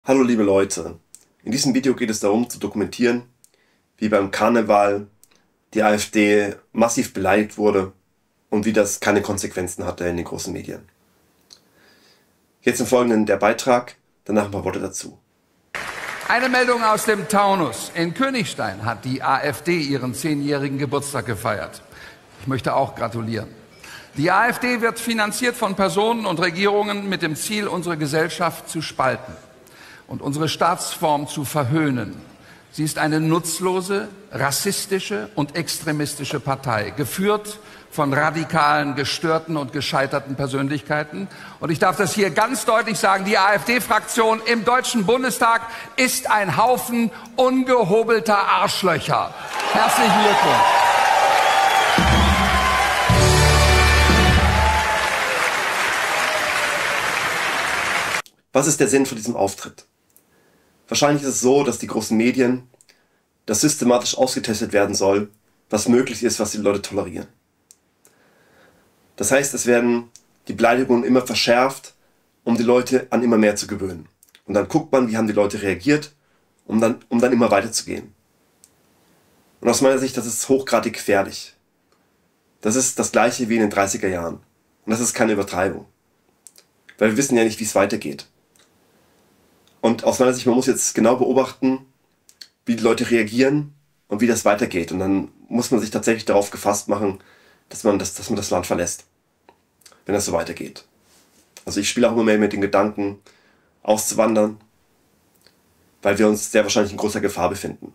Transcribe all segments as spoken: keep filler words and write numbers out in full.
Hallo liebe Leute, in diesem Video geht es darum zu dokumentieren, wie beim Karneval die AfD massiv beleidigt wurde und wie das keine Konsequenzen hatte in den großen Medien. Jetzt im Folgenden der Beitrag, danach ein paar Worte dazu. Eine Meldung aus dem Taunus. In Königstein hat die AfD ihren zehnjährigen Geburtstag gefeiert. Ich möchte auch gratulieren. Die AfD wird finanziert von Personen und Regierungen mit dem Ziel, unsere Gesellschaft zu spalten und unsere Staatsform zu verhöhnen. Sie ist eine nutzlose, rassistische und extremistische Partei, geführt von radikalen, gestörten und gescheiterten Persönlichkeiten. Und ich darf das hier ganz deutlich sagen, die AfD-Fraktion im Deutschen Bundestag ist ein Haufen ungehobelter Arschlöcher. Herzlichen Glückwunsch. Was ist der Sinn von diesem Auftritt? Wahrscheinlich ist es so, dass die großen Medien, dass systematisch ausgetestet werden soll, was möglich ist, was die Leute tolerieren. Das heißt, es werden die Beleidigungen immer verschärft, um die Leute an immer mehr zu gewöhnen. Und dann guckt man, wie haben die Leute reagiert, um dann, um dann immer weiterzugehen. Und aus meiner Sicht, das ist hochgradig gefährlich. Das ist das Gleiche wie in den dreißiger Jahren. Und das ist keine Übertreibung. Weil wir wissen ja nicht, wie es weitergeht. Und aus meiner Sicht, man muss jetzt genau beobachten, wie die Leute reagieren und wie das weitergeht. Und dann muss man sich tatsächlich darauf gefasst machen, dass man das, dass man das Land verlässt, wenn das so weitergeht. Also ich spiele auch immer mehr mit den Gedanken, auszuwandern, weil wir uns sehr wahrscheinlich in großer Gefahr befinden.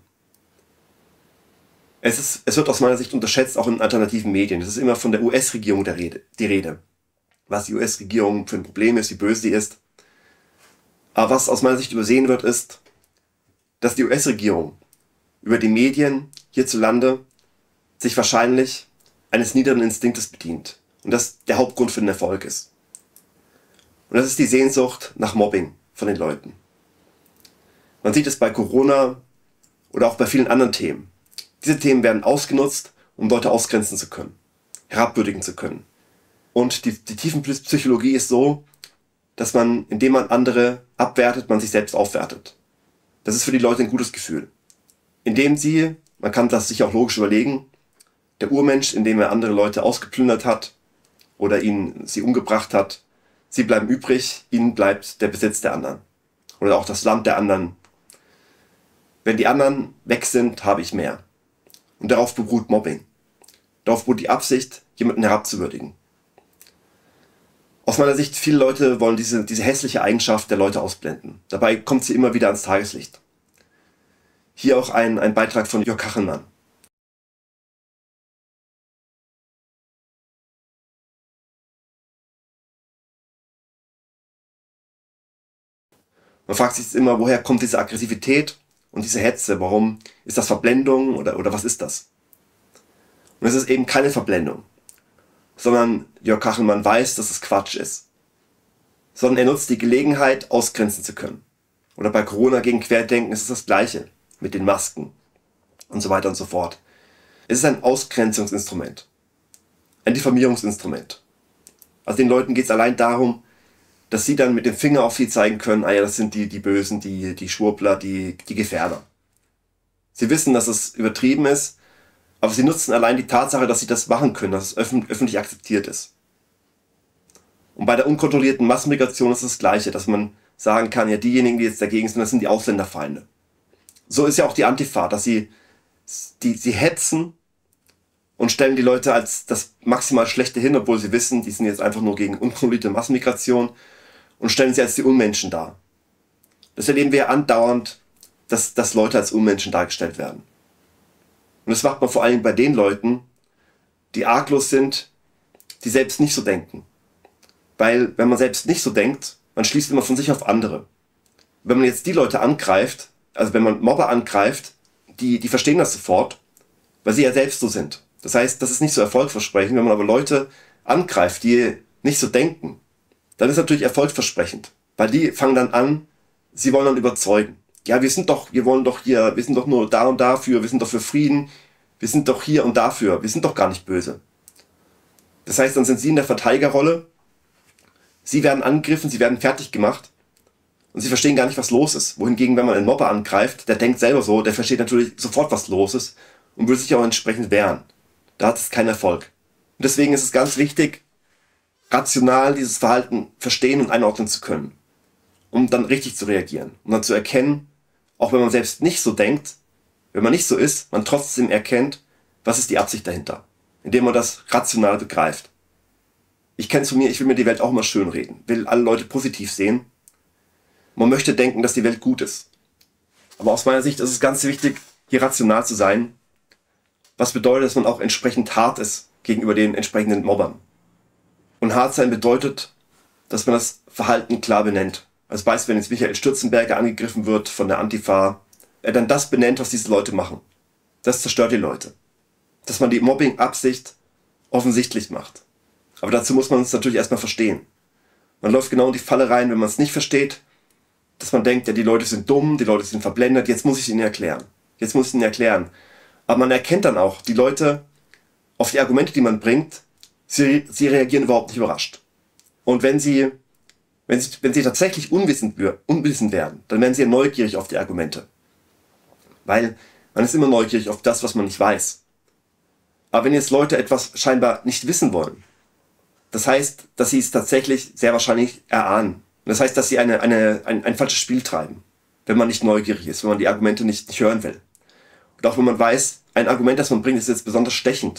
Es, ist, es wird aus meiner Sicht unterschätzt, auch in alternativen Medien. Es ist immer von der U S-Regierung der Rede, die Rede. Was die U S-Regierung für ein Problem ist, wie böse sie ist. Aber was aus meiner Sicht übersehen wird, ist, dass die U S-Regierung über die Medien hierzulande sich wahrscheinlich eines niederen Instinktes bedient. Und das der Hauptgrund für den Erfolg ist. Und das ist die Sehnsucht nach Mobbing von den Leuten. Man sieht es bei Corona oder auch bei vielen anderen Themen. Diese Themen werden ausgenutzt, um Leute ausgrenzen zu können, herabwürdigen zu können. Und die, die Tiefenpsychologie ist so, dass man, indem man andere abwertet, man sich selbst aufwertet. Das ist für die Leute ein gutes Gefühl. Indem sie, man kann das sich auch logisch überlegen, der Urmensch, indem er andere Leute ausgeplündert hat oder ihnen sie umgebracht hat, sie bleiben übrig, ihnen bleibt der Besitz der anderen. Oder auch das Land der anderen. Wenn die anderen weg sind, habe ich mehr. Und darauf beruht Mobbing. Darauf beruht die Absicht, jemanden herabzuwürdigen. Aus meiner Sicht, viele Leute wollen diese, diese hässliche Eigenschaft der Leute ausblenden. Dabei kommt sie immer wieder ans Tageslicht. Hier auch ein, ein Beitrag von Jörg Kachelmann. Man fragt sich jetzt immer, woher kommt diese Aggressivität und diese Hetze? Warum ist das Verblendung oder, oder was ist das? Und es ist eben keine Verblendung, sondern Jörg Kachelmann weiß, dass es Quatsch ist. Sondern er nutzt die Gelegenheit, ausgrenzen zu können. Oder bei Corona gegen Querdenken ist es das Gleiche, mit den Masken und so weiter und so fort. Es ist ein Ausgrenzungsinstrument, ein Diffamierungsinstrument. Also den Leuten geht es allein darum, dass sie dann mit dem Finger auf sie zeigen können, ah ja, das sind die, die Bösen, die, die Schwurbler, die, die Gefährder. Sie wissen, dass es übertrieben ist, aber sie nutzen allein die Tatsache, dass sie das machen können, dass es öffentlich, öffentlich akzeptiert ist. Und bei der unkontrollierten Massenmigration ist das Gleiche, dass man sagen kann, ja, diejenigen, die jetzt dagegen sind, das sind die Ausländerfeinde. So ist ja auch die Antifa, dass sie, die, sie hetzen und stellen die Leute als das maximal Schlechte hin, obwohl sie wissen, die sind jetzt einfach nur gegen unkontrollierte Massenmigration und stellen sie als die Unmenschen dar. Das erleben wir ja andauernd, dass, dass Leute als Unmenschen dargestellt werden. Und das macht man vor allem bei den Leuten, die arglos sind, die selbst nicht so denken. Weil, wenn man selbst nicht so denkt, man schließt immer von sich auf andere. Wenn man jetzt die Leute angreift, also wenn man Mobber angreift, die, die verstehen das sofort, weil sie ja selbst so sind. Das heißt, das ist nicht so erfolgversprechend. Wenn man aber Leute angreift, die nicht so denken, dann ist natürlich erfolgversprechend. Weil die fangen dann an, sie wollen dann überzeugen. Ja, wir sind doch, wir wollen doch hier, wir sind doch nur da und dafür, wir sind doch für Frieden, wir sind doch hier und dafür, wir sind doch gar nicht böse. Das heißt, dann sind sie in der Verteidigerrolle, sie werden angegriffen, sie werden fertig gemacht und sie verstehen gar nicht, was los ist. Wohingegen, wenn man einen Mobber angreift, der denkt selber so, der versteht natürlich sofort, was los ist und will sich auch entsprechend wehren. Da hat es keinen Erfolg. Und deswegen ist es ganz wichtig, rational dieses Verhalten verstehen und einordnen zu können, um dann richtig zu reagieren, um dann zu erkennen, auch wenn man selbst nicht so denkt, wenn man nicht so ist, man trotzdem erkennt, was ist die Absicht dahinter, indem man das rational begreift. Ich kenne es von mir, ich will mir die Welt auch mal schön reden, will alle Leute positiv sehen. Man möchte denken, dass die Welt gut ist. Aber aus meiner Sicht ist es ganz wichtig, hier rational zu sein, was bedeutet, dass man auch entsprechend hart ist gegenüber den entsprechenden Mobbern. Und hart sein bedeutet, dass man das Verhalten klar benennt. Als Beispiel, wenn jetzt Michael Stürzenberger angegriffen wird von der Antifa, er dann das benennt, was diese Leute machen. Das zerstört die Leute. Dass man die Mobbing-Absicht offensichtlich macht. Aber dazu muss man es natürlich erstmal verstehen. Man läuft genau in die Falle rein, wenn man es nicht versteht, dass man denkt, ja, die Leute sind dumm, die Leute sind verblendet, jetzt muss ich ihnen erklären. Jetzt muss ich ihnen erklären. Aber man erkennt dann auch, die Leute, auf die Argumente, die man bringt, sie, sie reagieren überhaupt nicht überrascht. Und wenn sie, wenn sie, wenn sie tatsächlich unwissend, unwissend werden, dann werden sie ja neugierig auf die Argumente. Weil man ist immer neugierig auf das, was man nicht weiß. Aber wenn jetzt Leute etwas scheinbar nicht wissen wollen, das heißt, dass sie es tatsächlich sehr wahrscheinlich erahnen. Das heißt, dass sie eine, eine, ein, ein falsches Spiel treiben, wenn man nicht neugierig ist, wenn man die Argumente nicht, nicht hören will. Und auch wenn man weiß, ein Argument, das man bringt, ist jetzt besonders stechend.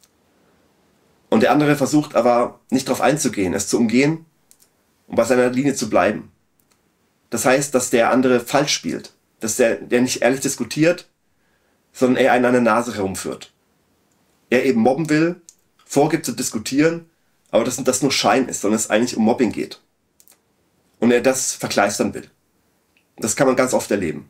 Und der andere versucht aber nicht darauf einzugehen, es zu umgehen und bei seiner Linie zu bleiben. Das heißt, dass der andere falsch spielt, dass der, der nicht ehrlich diskutiert, sondern er einen an der Nase herumführt. Er eben mobben will, vorgibt zu diskutieren, aber dass das nur Schein ist, sondern es eigentlich um Mobbing geht. Und er das verkleistern will. Das kann man ganz oft erleben.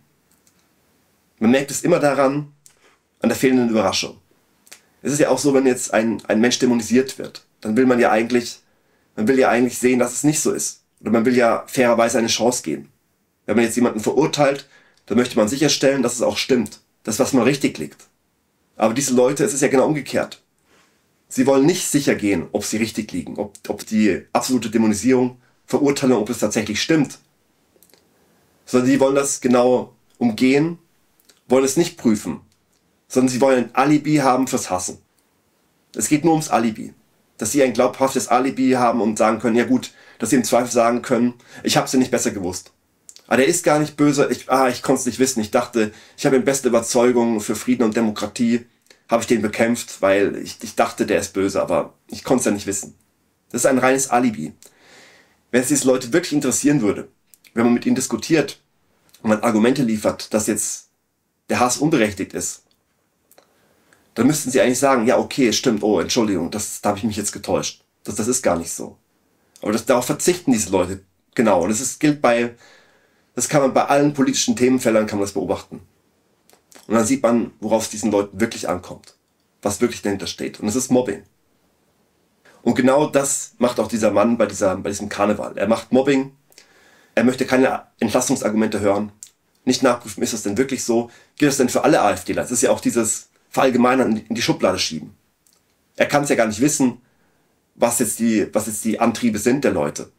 Man merkt es immer daran, an der fehlenden Überraschung. Es ist ja auch so, wenn jetzt ein, ein Mensch dämonisiert wird, dann will man ja eigentlich, man will ja eigentlich sehen, dass es nicht so ist. Oder man will ja fairerweise eine Chance geben. Wenn man jetzt jemanden verurteilt, dann möchte man sicherstellen, dass es auch stimmt. Das, was man richtig liegt. Aber diese Leute, es ist ja genau umgekehrt. Sie wollen nicht sicher gehen, ob sie richtig liegen, ob, ob die absolute Dämonisierung, Verurteilung, ob es tatsächlich stimmt. Sondern sie wollen das genau umgehen, wollen es nicht prüfen, sondern sie wollen ein Alibi haben fürs Hassen. Es geht nur ums Alibi. Dass sie ein glaubhaftes Alibi haben und sagen können, ja gut, dass sie im Zweifel sagen können, ich habe es ja nicht besser gewusst. Aber der ist gar nicht böse, ich, ah, ich konnte es nicht wissen, ich dachte, ich habe in bester Überzeugung für Frieden und Demokratie, habe ich den bekämpft, weil ich, ich dachte, der ist böse, aber ich konnte es ja nicht wissen. Das ist ein reines Alibi. Wenn es diese Leute wirklich interessieren würde, wenn man mit ihnen diskutiert und man Argumente liefert, dass jetzt der Hass unberechtigt ist, dann müssten sie eigentlich sagen, ja okay, stimmt, oh Entschuldigung, das, da habe ich mich jetzt getäuscht. Das, das ist gar nicht so. Aber das, darauf verzichten diese Leute, genau. Und das ist, gilt bei, das kann man bei allen politischen Themenfeldern kann man das beobachten. Und dann sieht man, worauf es diesen Leuten wirklich ankommt. Was wirklich dahinter steht. Und es ist Mobbing. Und genau das macht auch dieser Mann bei, dieser, bei diesem Karneval. Er macht Mobbing. Er möchte keine Entlastungsargumente hören. Nicht nachprüfen, ist das denn wirklich so? Gilt das denn für alle AfDler? Das ist ja auch dieses Verallgemeinern in die Schublade schieben. Er kann es ja gar nicht wissen, was jetzt, die, was jetzt die Antriebe sind der Leute.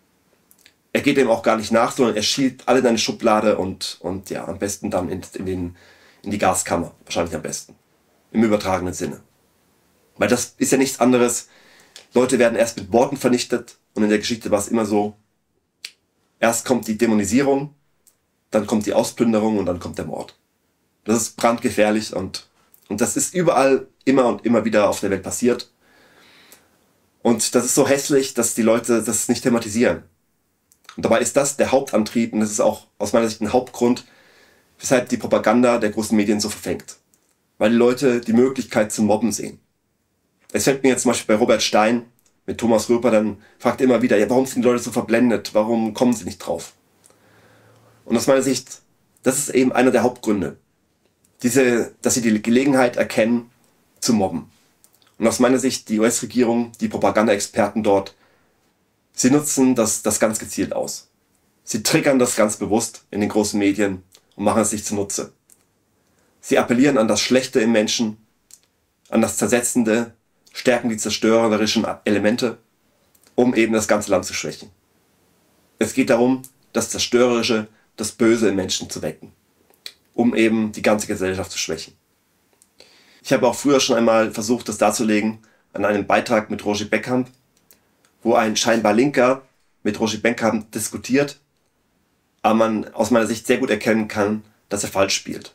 Er geht dem auch gar nicht nach, sondern er schiebt alle in eine Schublade und, und ja, am besten dann in, in, den, in die Gaskammer. Wahrscheinlich am besten. Im übertragenen Sinne. Weil das ist ja nichts anderes. Leute werden erst mit Worten vernichtet und in der Geschichte war es immer so, erst kommt die Dämonisierung, dann kommt die Ausplünderung und dann kommt der Mord. Das ist brandgefährlich und, und das ist überall immer und immer wieder auf der Welt passiert. Und das ist so hässlich, dass die Leute das nicht thematisieren. Und dabei ist das der Hauptantrieb und das ist auch aus meiner Sicht ein Hauptgrund, weshalb die Propaganda der großen Medien so verfängt. Weil die Leute die Möglichkeit zum Mobben sehen. Es fällt mir jetzt zum Beispiel bei Robert Stein mit Thomas Röper, dann fragt er immer wieder, ja, warum sind die Leute so verblendet? Warum kommen sie nicht drauf? Und aus meiner Sicht, das ist eben einer der Hauptgründe. Diese, dass sie die Gelegenheit erkennen, zu mobben. Und aus meiner Sicht, die U S-Regierung, die Propagandaexperten dort, sie nutzen das, das ganz gezielt aus. Sie triggern das ganz bewusst in den großen Medien und machen es sich zunutze. Sie appellieren an das Schlechte im Menschen, an das Zersetzende, stärken die zerstörerischen Elemente, um eben das ganze Land zu schwächen. Es geht darum, das Zerstörerische, das Böse im Menschen zu wecken, um eben die ganze Gesellschaft zu schwächen. Ich habe auch früher schon einmal versucht, das darzulegen an einem Beitrag mit Roger Beckham, wo ein scheinbar Linker mit Roger Beckham diskutiert, aber man aus meiner Sicht sehr gut erkennen kann, dass er falsch spielt.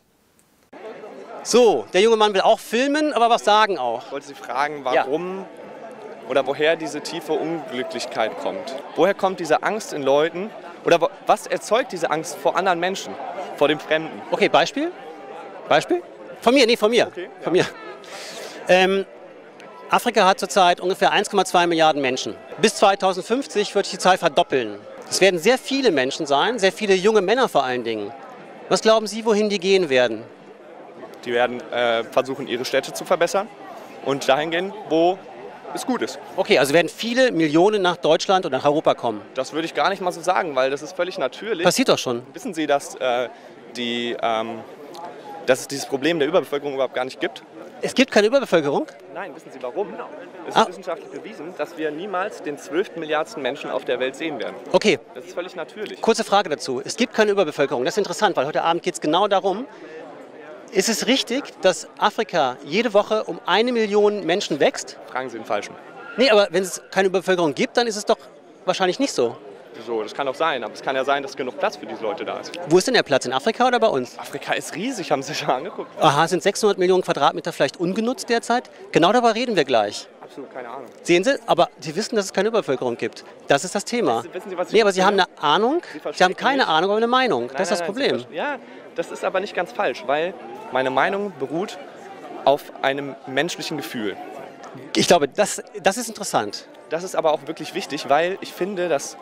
So, der junge Mann will auch filmen, aber was sagen auch. Ich wollte Sie fragen, warum ja. oder woher diese tiefe Unglücklichkeit kommt. Woher kommt diese Angst in Leuten oder was erzeugt diese Angst vor anderen Menschen, vor dem Fremden? Okay, Beispiel? Beispiel? Von mir, nee, von mir. Okay, von ja. mir. Ähm, Afrika hat zurzeit ungefähr eins Komma zwei Milliarden Menschen. Bis zweitausendfünfzig wird sich die Zahl verdoppeln. Es werden sehr viele Menschen sein, sehr viele junge Männer vor allen Dingen. Was glauben Sie, wohin die gehen werden? Die werden äh, versuchen, ihre Städte zu verbessern und dahin gehen, wo es gut ist. Okay, also werden viele Millionen nach Deutschland und nach Europa kommen? Das würde ich gar nicht mal so sagen, weil das ist völlig natürlich. Passiert doch schon. Wissen Sie, dass, äh, die, ähm, dass es dieses Problem der Überbevölkerung überhaupt gar nicht gibt? Es gibt keine Überbevölkerung? Nein, wissen Sie warum? Es ist ah. wissenschaftlich bewiesen, dass wir niemals den zwölften Milliardsten Menschen auf der Welt sehen werden. Okay. Das ist völlig natürlich. Kurze Frage dazu. Es gibt keine Überbevölkerung. Das ist interessant, weil heute Abend geht es genau darum, ist es richtig, dass Afrika jede Woche um eine Million Menschen wächst? Fragen Sie den Falschen. Nee, aber wenn es keine Überbevölkerung gibt, dann ist es doch wahrscheinlich nicht so. So, das kann auch sein, aber es kann ja sein, dass genug Platz für diese Leute da ist. Wo ist denn der Platz? In Afrika oder bei uns? Afrika ist riesig, haben Sie sich schon angeguckt. Aha, sind sechshundert Millionen Quadratmeter vielleicht ungenutzt derzeit? Genau darüber reden wir gleich. Absolut keine Ahnung. Sehen Sie, aber Sie wissen, dass es keine Überbevölkerung gibt. Das ist das Thema. Wissen Sie, was ich nee, aber Sie haben eine Ahnung, Sie, Sie haben keine nicht. Ahnung, aber eine Meinung. Nein, das ist das nein, Problem. Ja, das ist aber nicht ganz falsch, weil meine Meinung beruht auf einem menschlichen Gefühl. Ich glaube, das, das ist interessant. Das ist aber auch wirklich wichtig, weil ich finde, dass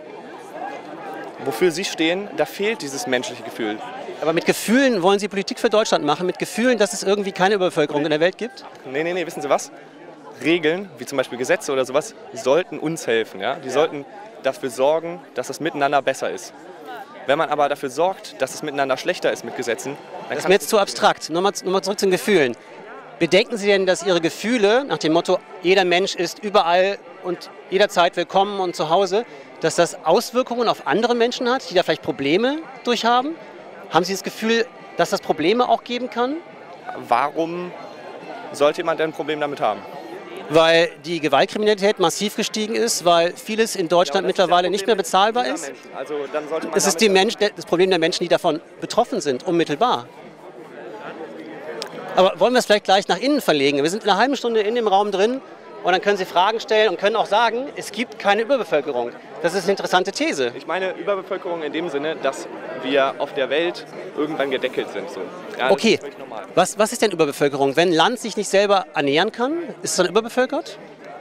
wofür Sie stehen, da fehlt dieses menschliche Gefühl. Aber mit Gefühlen wollen Sie Politik für Deutschland machen? Mit Gefühlen, dass es irgendwie keine Überbevölkerung in der Welt gibt? Nee, nee, nee, wissen Sie was? Regeln, wie zum Beispiel Gesetze oder sowas, sollten uns helfen. Ja? Die ja. sollten dafür sorgen, dass das Miteinander besser ist. Wenn man aber dafür sorgt, dass es miteinander schlechter ist mit Gesetzen, dann das ist mir jetzt zu abstrakt. Nochmal, nochmal zurück zu den Gefühlen. Bedenken Sie denn, dass Ihre Gefühle, nach dem Motto, jeder Mensch ist überall und jederzeit willkommen und zu Hause, dass das Auswirkungen auf andere Menschen hat, die da vielleicht Probleme durchhaben? Haben Sie das Gefühl, dass das Probleme auch geben kann? Warum sollte jemand denn ein Problem damit haben? Weil die Gewaltkriminalität massiv gestiegen ist, weil vieles in Deutschland ja, mittlerweile ja nicht mehr bezahlbar ist. Also, dann sollte man das ist die Mensch, das Problem der Menschen, die davon betroffen sind, unmittelbar. Aber wollen wir es vielleicht gleich nach innen verlegen? Wir sind in einer halben Stunde in dem Raum drin und dann können Sie Fragen stellen und können auch sagen, es gibt keine Überbevölkerung. Das ist eine interessante These. Ich meine Überbevölkerung in dem Sinne, dass wir auf der Welt irgendwann gedeckelt sind. So. Ja, okay, was, was ist denn Überbevölkerung? Wenn ein Land sich nicht selber ernähren kann, ist es dann überbevölkert?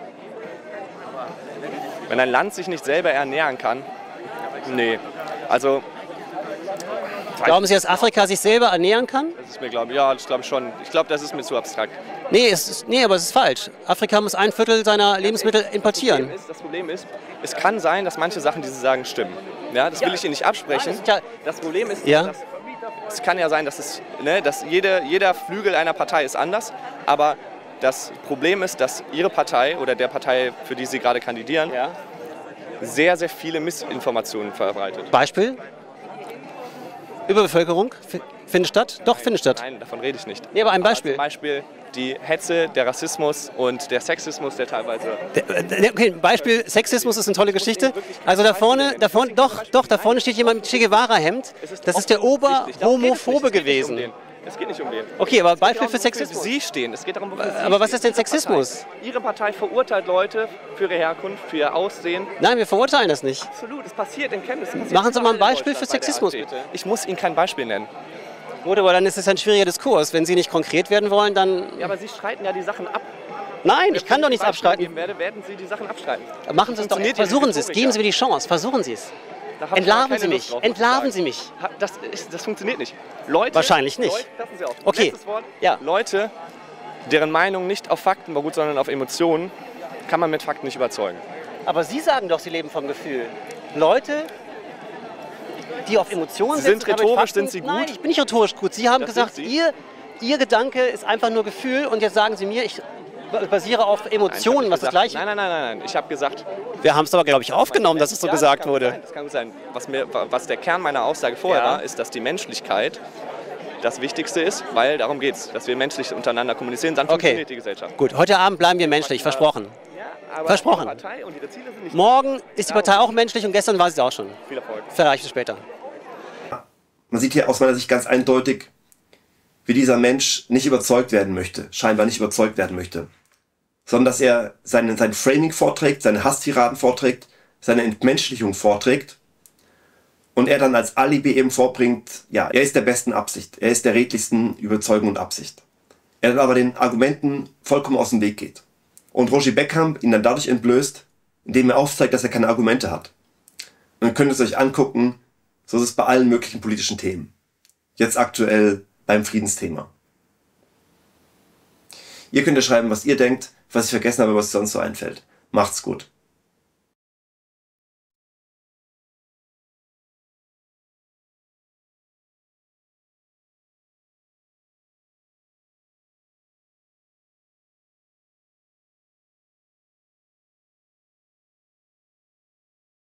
Wenn ein Land sich nicht selber ernähren kann? Nee. Also... Glauben Sie, dass Afrika sich selber ernähren kann? Das ist mir, glaube ich, ja, das glaube ich schon. Ich glaube, das ist mir zu abstrakt. Nee, es ist, nee, aber es ist falsch. Afrika muss ein Viertel seiner Lebensmittel importieren. Das Problem ist, das Problem ist, es kann sein, dass manche Sachen, die Sie sagen, stimmen. Ja, das will ja. ich Ihnen nicht absprechen. Nein, das, ja das Problem ist, ja. dass, es kann ja sein, dass, es, ne, dass jede, jeder Flügel einer Partei ist anders. Aber das Problem ist, dass Ihre Partei oder der Partei, für die Sie gerade kandidieren, ja. sehr, sehr viele Missinformationen verbreitet. Beispiel? Überbevölkerung findet statt? Doch, findet statt. Nein, davon rede ich nicht. Nee, aber ein Beispiel. Aber zum Beispiel die Hetze, der Rassismus und der Sexismus, der teilweise... Der, okay, Beispiel Sexismus ist eine tolle Geschichte. Also da vorne, da vorne doch, doch, da vorne steht jemand mit Che Guevara-Hemd. Das ist der Oberhomophobe gewesen. Es geht nicht um den. Okay, aber Beispiel für Sexismus. Sie stehen. Es geht darum, wofür Sie aber was ist denn Sexismus? Ihre Partei verurteilt Leute für ihre Herkunft, für ihr Aussehen. Nein, wir verurteilen das nicht. Absolut, es passiert in Chemnitz. Machen Sie mal ein Beispiel für Sexismus, bitte. Ich muss Ihnen kein Beispiel nennen. Gut, aber dann ist es ein schwieriger Diskurs. Wenn Sie nicht konkret werden wollen, dann... Ja, aber Sie streiten ja die Sachen ab. Nein, ich kann doch nichts abstreiten. Werde, werden Sie die Sachen abstreiten. Machen Sie es doch. Versuchen Sie es. Geben Sie mir die Chance. Versuchen Sie es. Entlarven Sie mich. Entlarven Sie mich. Das, ist, das funktioniert nicht. Leute, Wahrscheinlich nicht. Leute, lassen Sie auf. Okay. Wort. Ja. Leute, deren Meinung nicht auf Fakten beruht, sondern auf Emotionen, kann man mit Fakten nicht überzeugen. Aber Sie sagen doch, Sie leben vom Gefühl. Leute, die auf Emotionen Sie sind setzen, rhetorisch, Fakten, sind Sie gut? Nein, ich bin nicht rhetorisch gut. Sie haben das gesagt, Sie? Ihr, Ihr Gedanke ist einfach nur Gefühl und jetzt sagen Sie mir, ich basiere auf Emotionen, Nein, was das Gleiche. Nein, nein, nein, nein, nein. Ich habe gesagt. Wir haben es aber, glaube ich, aufgenommen, dass es so ja, gesagt das kann, wurde. Nein, das kann gut sein. Was, mir, was der Kern meiner Aussage vorher Ja. war, ist, dass die Menschlichkeit das Wichtigste ist, weil darum geht es, dass wir menschlich untereinander kommunizieren, dann Okay. funktioniert die Gesellschaft. Gut, heute Abend bleiben wir menschlich, versprochen. Aber Versprochen. Die Partei und ihre Ziele sind nicht Morgen ist die Partei auch menschlich und gestern war sie auch schon. viel Erfolg. Vielleicht bis später. Man sieht hier aus meiner Sicht ganz eindeutig, wie dieser Mensch nicht überzeugt werden möchte, scheinbar nicht überzeugt werden möchte, sondern dass er seine, sein Framing vorträgt, seine Hasstiraden vorträgt, seine Entmenschlichung vorträgt und er dann als Alibi eben vorbringt, ja, er ist der besten Absicht, er ist der redlichsten Überzeugung und Absicht. Er dann aber den Argumenten vollkommen aus dem Weg geht. Und Roger Beckham ihn dann dadurch entblößt, indem er aufzeigt, dass er keine Argumente hat. Und ihr könnt es euch angucken, so ist es bei allen möglichen politischen Themen. Jetzt aktuell beim Friedensthema. Ihr könnt ja schreiben, was ihr denkt, was ich vergessen habe, was sonst so einfällt. Macht's gut.